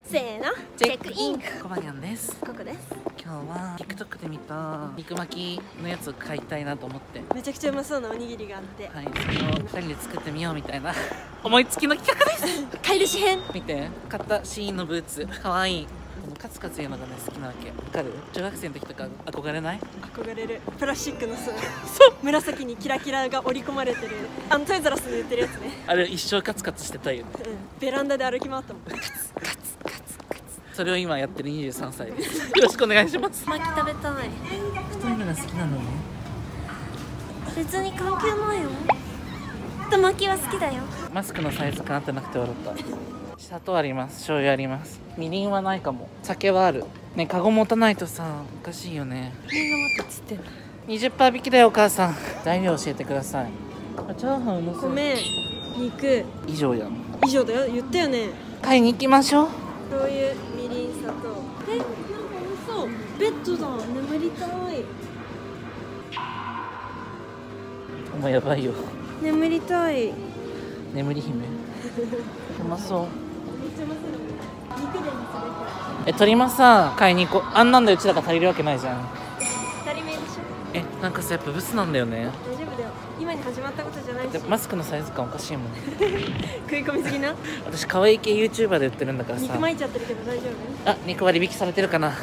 せーの、チェックイン。 コバニャンです。 ここです。 今日は TikTok で見た肉巻きのやつを買いたいなと思って、 めちゃくちゃうまそうなおにぎりがあって、 はい、それを2人で作ってみようみたいな思いつきの企画です買い主編。 見て、買ったシーインのブーツかわいい。カツカツ言うのがね好きなわけ。わかる？中学生の時とか憧れない？ 憧れる。プラスチックのさ、紫にキラキラが織り込まれてるトイザラスで売ってるやつね。 あれ一生カツカツしてたよね。 ベランダで歩き回ったもん。 それを今やってる23歳です。よろしくお願いします。 巻き食べたい。 太いのが好きなのね。 別に関係ないよ。巻きは好きだよ。 マスクのサイズかなってなくて笑った。砂糖あります、醤油あります。みりんはないかも。酒はあるね。カゴ持たないとさ、おかしいよね。 みんな待ってっつってんの。 20%引きだよお母さん。材料教えてください。チャーハンうまそう。 米、肉以上やん。 以上だよ。言ったよね。 買いに行きましょう。 醤油、みりん、砂糖。なんか美味しそう。ベッドだ。眠りたい。 お前やばいよ。 眠りたい。 眠り姫。うまそう。 めっちゃうまそうだもん。肉でにするか。 鶏もさ、買いに行こう。あんなんでうちらが足りるわけないじゃん。 当たり前でしょ。 なんかさ、やっぱブスなんだよね。 大丈夫だよ。今に始まったことじゃないし。 でマスクのサイズ感おかしいもん。 食い込みすぎな。 私可愛い系 YouTuber で売ってるんだからさ。 肉巻いちゃってるけど大丈夫？ あ、肉割引されてるかな。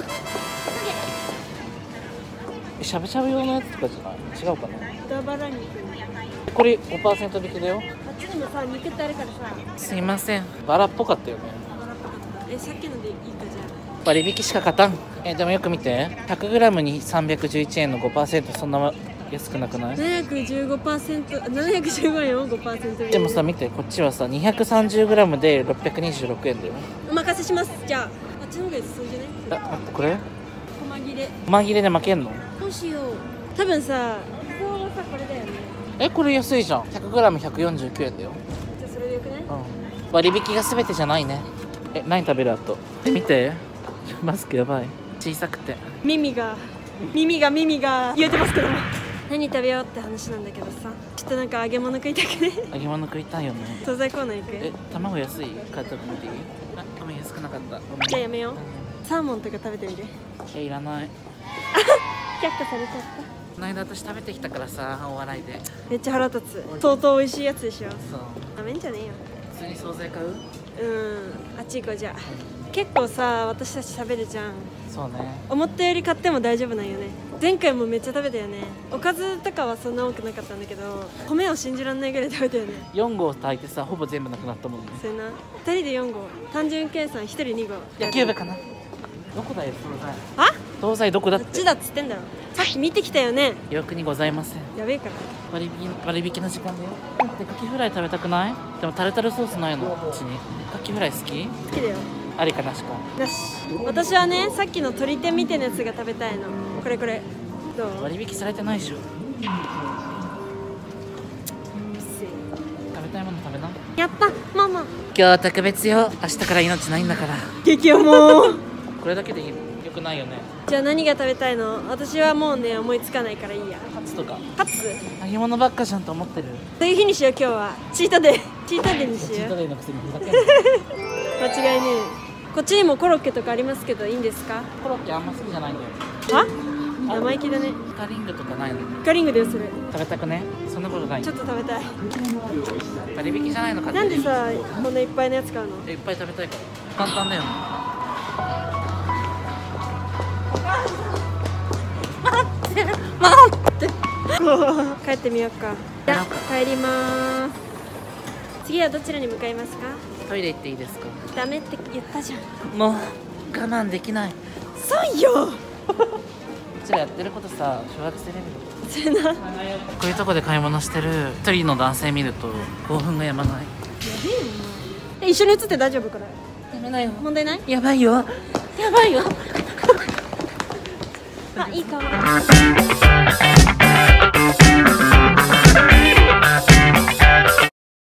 しゃぶしゃぶ用のやつとかじゃない？違うかな。 豚バラ肉。 これ 5% 引きだよ。 あっちにもさ、肉ってあるからさ。 すいません、バラっぽかったよね。 さっきのでいいかじゃあ。 割引しか勝たん。でもよく見て、 100g に311円の 5%、そんな安くなくない？ 715%、715円を 5%。 でもさ見て、こっちはさ 230g で626円だよ。 お任せします。じゃああっちの方が安そうじゃない？ 待って、これ細切れ。 細切れで負けんの？ どうしよう。多分さ、理想はさこれだよね。 これ安いじゃん。 100g149 円だよ。 じゃあそれでよくない？ 割引が全てじゃないね。何食べる？あと見て、マスクやばい。小さくて耳が言えてますけども。何食べようって話なんだけどさ、ちょっとなんか揚げ物食いたくね。 揚げ物食いたいよね。 惣菜コーナー行く？ 卵安い？買ったと見ていい？ごめん、安くなかった。ごめん。 じゃあやめよう。サーモンとか食べてみる？ いらない。 却下されちゃった。 この間私食べてきたからさ、お笑いで。 めっちゃ腹立つ。相当美味しいやつでしょ。 そう。 なめんじゃねえよ。 普通に惣菜買う？ あっち行こう。じゃあ結構さ、私たち食べるじゃん。 そうね。 思ったより買っても大丈夫なんよね。前回もめっちゃ食べたよね。おかずとかはそんな多くなかったんだけど、米を信じらんないぐらい食べたよね。 4合炊いてさ、ほぼ全部なくなったもんね。 それな。2人で4合、単純計算1人2合。 野球部かな。どこだよ、惣菜。 あ？ 惣菜どこだって。 こっちだっつってんだろ。さっき見てきたよね。 記憶にございません。 やべえから。 割引の時間だよ。で、カキフライ食べたくない？でもタルタルソースないの、こっちに。カキフライ好き？ 好きだよ。 ありかなしか。 なし。私はね、さっきの鶏天みたいなやつが食べたいの。これどう？ 割引されてないでしょ。食べたいもの食べな。 やったママ。 今日は特別よ。明日から命ないんだから。 激重。 これだけでいいの？よくないよね。 じゃあ何が食べたいの？私はもうね、思いつかないからいいや。 カツとか。 カツ？ 揚げ物ばっかじゃんと思ってる。 そういう日にしよう。今日はチートデーにしチーよう。 トデーのくせにふざけんな。 間違いねえ。こっちにもコロッケとかありますけどいいんですか？ コロッケあんま好きじゃないんだよ。 は？生意気だね。 イカリングとかないの？ イカリングだよそれ。 食べたくね？そんなことない。 ちょっと食べたい。 割引じゃないのか。 なんでさ、こんないっぱいのやつ買うの？ いっぱい食べたいから。簡単だよね。 待って帰ってみようか。じゃあ帰りまーす。次はどちらに向かいますか？ トイレ行っていいですか？ ダメって言ったじゃん。 もう我慢できない。 そうよ。 こっちらやってることさ、小学生レベル。 それな。やこういうとこで買い物してる一人の男性見ると興奮がやまない。 べえよな。一緒に写って大丈夫これ？ やめなよ。 問題ない？ やばいよ。やばいよ。 あ、いい香り。